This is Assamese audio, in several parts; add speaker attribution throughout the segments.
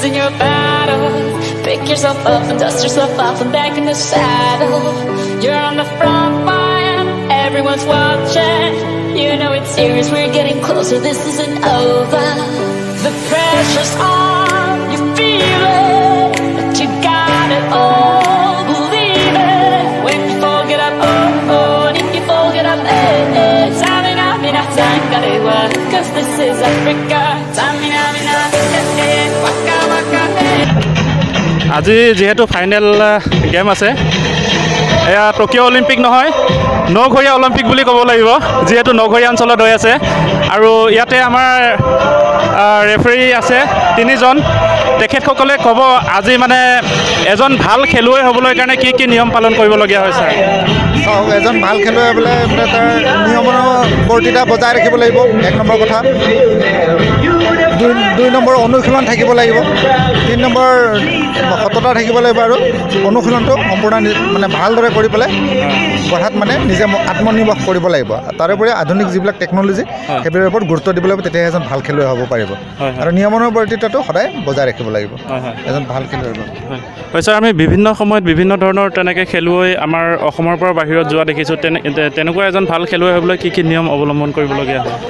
Speaker 1: losing your battles. Pick yourself up and dust yourself off and back in the saddle. You're on the front line, everyone's watching. You know it's serious, we're getting closer, this isn't over. The pressure's on, you feel it, but you got it all, believe it. When you fall, get up, oh, oh, and if you fall, get up, eh, eh. Tamina, mina, tangarewa, cause this is Africa. Tamina, mina, eh, eh, waka, waka, eh.
Speaker 2: আজি যেহেতু ফাইনেল গেম আছে এয়া টকিঅ' অলিম্পিক নহয় নঘৰীয়া অলিম্পিক বুলি ক'ব লাগিব যেহেতু নঘৰীয়া অঞ্চলত হৈ আছে আৰু ইয়াতে আমাৰ ৰেফাৰী আছে তিনিজন তেখেতসকলে ক'ব আজি মানে এজন ভাল খেলুৱৈ হ'বলৈ কাৰণে কি কি নিয়ম পালন কৰিবলগীয়া হৈছে
Speaker 3: এজন ভাল খেলুৱৈ হ'বলৈ মানে তাৰ নিয়মৰ বৰ্তিতা বজাই ৰাখিব লাগিব এক নম্বৰ কথা দুই নম্বৰ অনুশীলন থাকিব লাগিব 3 নম্বৰ সততা থাকিব লাগিব আৰু অনুশীলনটো সম্পূৰ্ণ মানে ভালদৰে কৰি পেলাই পঢ়াত মানে নিজে আত্মনিৰ্ভৰ কৰিব লাগিব তাৰোপৰি আধুনিক যিবিলাক টেকন'লজি সেইবোৰৰ ওপৰত গুৰুত্ব দিব লাগিব তেতিয়া এজন ভাল খেলুৱৈ হ'ব পাৰিব আৰু নিয়মৰ বৰ্তিতাটো সদায় বজাই ৰাখিব লাগিব এজন ভাল খেলুৱৈ হ'ব
Speaker 2: হয় ছাৰ আমি বিভিন্ন সময়ত বিভিন্ন ধৰণৰ তেনেকৈ খেলুৱৈ আমাৰ অসমৰ পৰা বাহিৰত যোৱা দেখিছোঁ তেনেকুৱা এজন ভাল খেলুৱৈ হ'বলৈ কি কি নিয়ম অৱলম্বন কৰিবলগীয়া হয়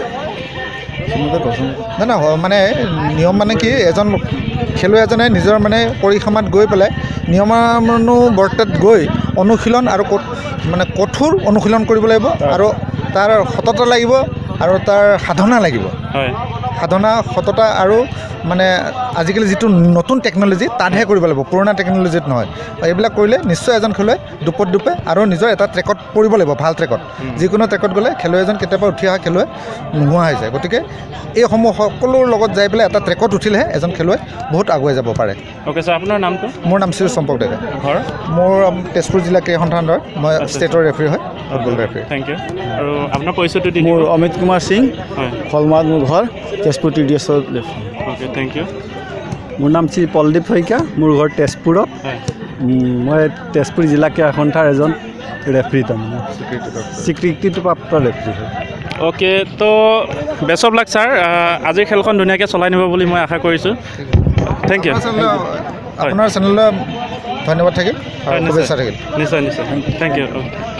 Speaker 3: না মানে নিয়ম মানে কি এজন খেলুৱৈ এজনে নিজৰ মানে পৰিসীমাত গৈ পেলাই নিয়মানুবৰ্তিতাত গৈ অনুশীলন আৰু মানে কঠোৰ অনুশীলন কৰিব লাগিব আৰু তাৰ সততা লাগিব আৰু তাৰ সাধনা লাগিব সাধনা সততা আৰু মানে আজিকালি যিটো নতুন টেকন'লজি তাতহে কৰিব লাগিব পুৰণা টেকন'লজিত নহয় এইবিলাক কৰিলে নিশ্চয় এজন খেলুৱৈ দুপে আৰু নিজৰ এটা ট্ৰেকত পৰিব লাগিব ভাল ট্ৰেকত যিকোনো ট্ৰেকত গ'লে খেলুৱৈ এজন কেতিয়াবা উঠি অহা খেলুৱৈ নোহোৱা হৈ যায় গতিকে এইসমূহ সকলোৰ লগত যাই পেলাই এটা ট্ৰেকত উঠিলেহে এজন খেলুৱৈ বহুত আগুৱাই যাব পাৰে
Speaker 2: অ'কে ছাৰ আপোনাৰ নামটো
Speaker 3: মোৰ নাম শ্ৰী চম্পক ডেকা
Speaker 2: ঘৰ
Speaker 3: মোৰ তেজপুৰ জিলা ক্ৰীড়া সন্থানৰ মই ষ্টেটৰ ৰেফাৰী হয় ফুটবল ৰেফাৰী
Speaker 2: থেংক ইউ আৰু আপোনাৰ পৰিচয়টো দি
Speaker 4: মোৰ অমিত কুমাৰ সিং খলমাত মোৰ ঘৰ তেজপুৰ TDSৰ
Speaker 2: অ'কে থেংক ইউ
Speaker 4: মোৰ নাম শ্ৰী পলদীপ শইকীয়া মোৰ ঘৰ তেজপুৰত মই তেজপুৰ জিলা ক্ৰীড়া সন্থাৰ এজন ৰেফাৰী তাৰমানে স্বীকৃতিপ্ৰাপ্ত ৰেফাৰী হয়
Speaker 2: অ'কে তো বেষ্ট অফ লাক ছাৰ আজিৰ খেলখন ধুনীয়াকৈ চলাই নিব বুলি মই আশা কৰিছোঁ থেংক ইউ
Speaker 3: আপোনাৰ চেনেললৈ ধন্যবাদ থাকিল শুভেচ্ছা থাকিল
Speaker 2: নিশ্চয় নিশ্চয় থেংক ইউ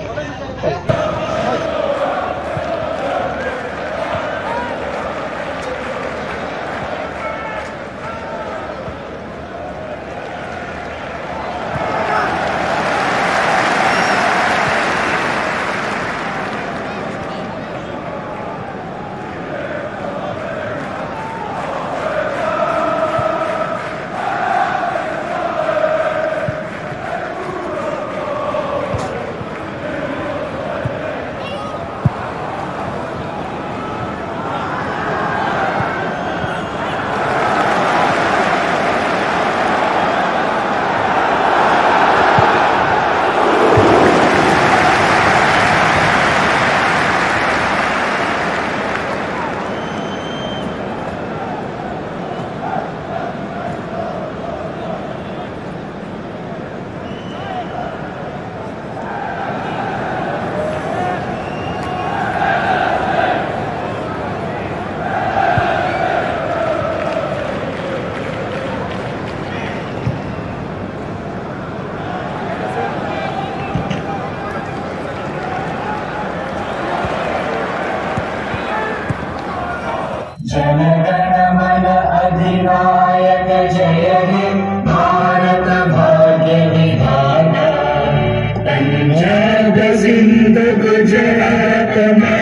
Speaker 5: जनगणमन अधिनायक जय हे भारत भाग्य विधाता पंजाब सिंध गुजरात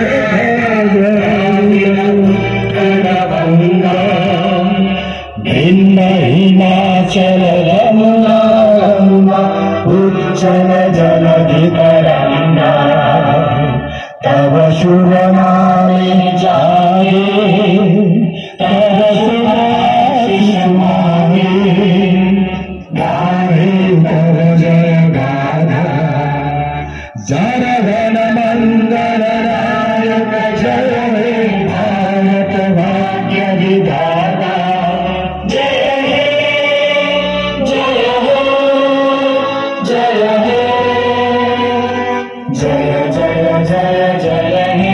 Speaker 5: मराठा भिन्न हिमाचल यमुना उज्जल जलधि तरंगा तव शुभ नामे जाए तव सुभाषिष माहे गाहे तव जय गाथा जनगण मंगल नायक जय हे भारत भाग्य विधाता जय हे जय हे जय हे जय जय जय जय हे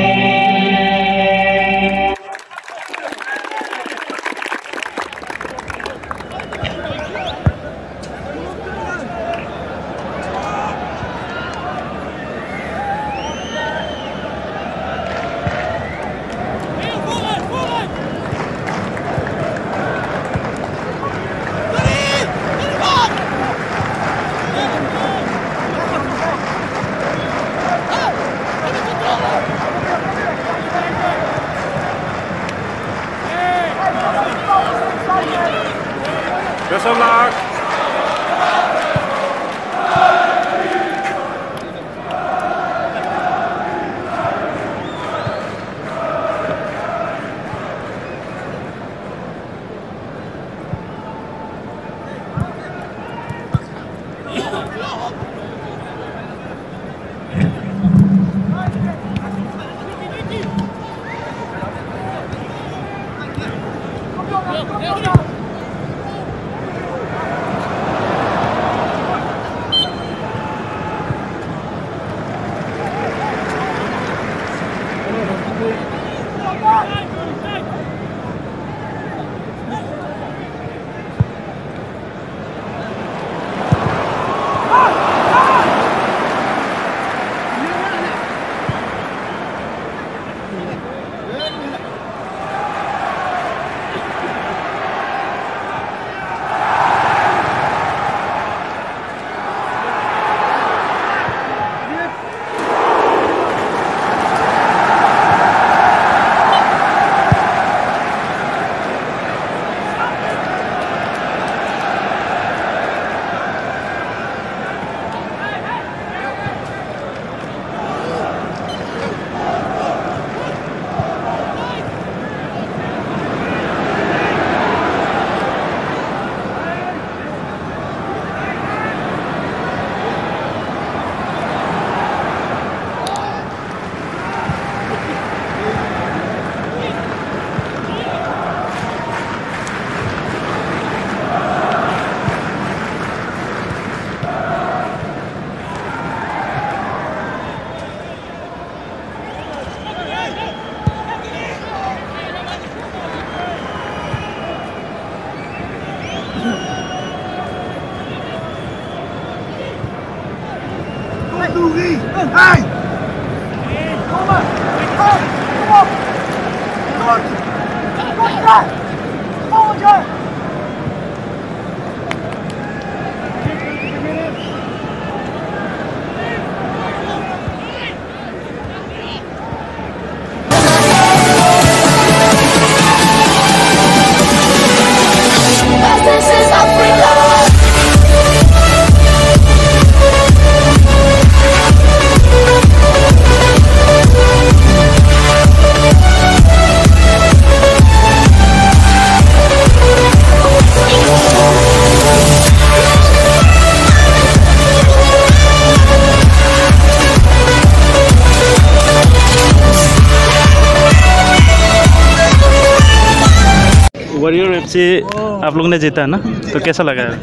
Speaker 1: This is Africa.
Speaker 2: Warrior FC आप लोगों ने जीता ना, तो कैसा लगा है?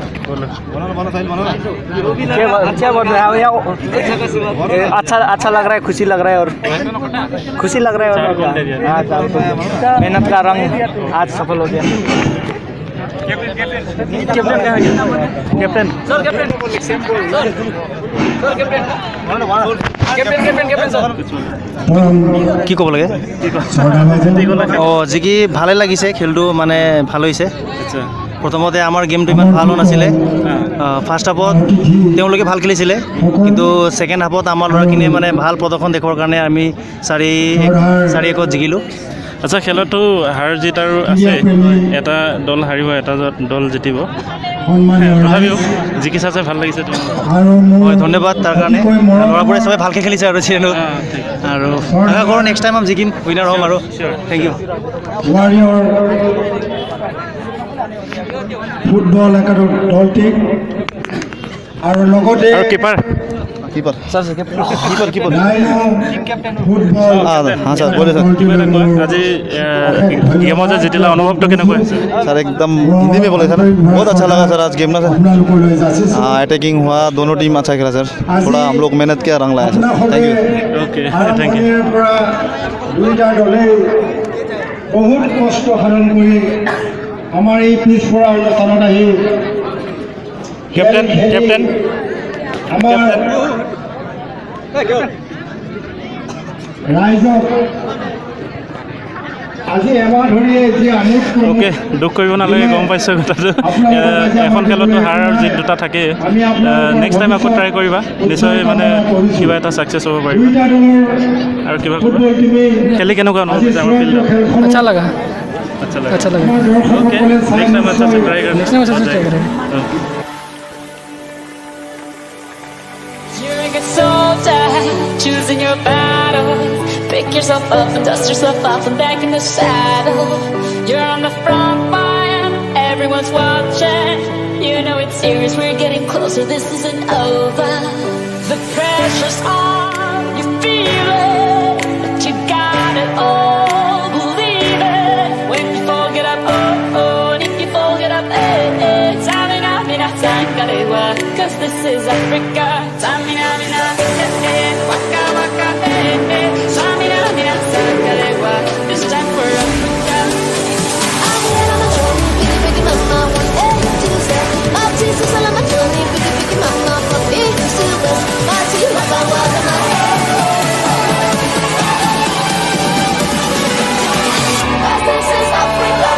Speaker 6: अच्छा बोल रहा है यार, अच्छा लग रहा है, खुशी लग रहा है और खुशी लग रहा है और मेहनत का रंग आज सफल हो गया। कैप्टन
Speaker 7: কি ক'ব লাগে যি কি ভালে লাগিছে খেলটো মানে ভাল হৈছে প্ৰথমতে আমাৰ গেমটো ইমান ভাল নাছিলে ফাৰ্ষ্ট হাফত তেওঁলোকে ভাল খেলিছিলে কিন্তু সেকেন্ড হাফত আমাৰ ল'ৰাখিনিয়ে মানে ভাল প্ৰদৰ্শন দেখুৱাৰ কাৰণে আমি 4-1 জিকিলোঁ
Speaker 2: আচ্ছা খেলতো হাৰ জিত আৰু আছে এটা দল হাৰিব এটা দল জিতিব তথাপিও জিকিছা চাই ভাল লাগিছে
Speaker 7: হয় ধন্যবাদ তাৰ কাৰণে ল'ৰাবোৰে সবে ভালকৈ খেলিছে আৰু চিনো আৰু আশা কৰোঁ নেক্সট টাইম আমি জিকিম উইনাৰ হ'ম আৰু থেংক ইউ
Speaker 8: ফুটবল একাডেমি দলটিক আৰু লগতে
Speaker 2: কিপাৰ
Speaker 8: ফুটবল
Speaker 7: हाँ सर बोले सर
Speaker 2: আজি गेम जे जितिला अनुभव तो केनेকুৱা হৈছে
Speaker 7: सर एकदम हिंदी में बोले सर बहुत अच्छा लगा सर आज गेम ना सर अटैकिंग हुआ दोनों टीम अच्छा खेला सर थोड़ा हम लोग मेहनत किया रंग लाया sir thank you
Speaker 2: okay thank you
Speaker 8: দুইটা দলে বহুত কষ্ট সাধন কৰি আমাৰ এই পিছপৰা অনুষ্ঠানত আহি
Speaker 2: कैप्टन
Speaker 8: আমাৰ ৰাইজক আজি এবাৰ ধৰি যি আমোদ
Speaker 2: ओके दुख কৰিব নালাগে গম পাইছো কথাটো এখন খেলতো হাৰ আৰু জিত দুটা থাকে নেক্সট টাইম আকৌ ট্ৰাই কৰিবা নিশ্চয় মানে কিবা এটা সাকসেস হ'ব পাৰিবা
Speaker 8: দুইটা দলৰ
Speaker 2: আৰু কিবা
Speaker 8: ফুটবল টিমে
Speaker 2: খেলি কেনেকুৱা অনুভৱ হৈছে আমাৰ ফিল্ডত
Speaker 6: अच्छा लगा
Speaker 2: अच्छा लगा ओके नेक्स्ट टाइम अच्छा से ट्राई करना नेक्स्ट टाइम अच्छा से ट्राई करेंगे
Speaker 1: You're like a soldier, choosing your battles. Pick yourself up and dust yourself off and back in the saddle. You're on the front line, everyone's watching. You know it's serious, we're getting closer, this isn't over. The pressure's on, you feel it, but you got it all, believe it. When you fall, get up, oh, oh, and if you fall, get up, eh, eh. Tamina, mina, sangalewa, 'cause this is Africa. Tamina, mina, eh, eh, waka, waka, eh, eh. Tamina, mina, sangalewa, this time for Africa. I'm here on the journey, biggie, biggie, mama, 1-8-2-7. My Jesus, I'm on the journey, biggie, biggie, mama, from east to west. My team, waka, waka, my this is Africa.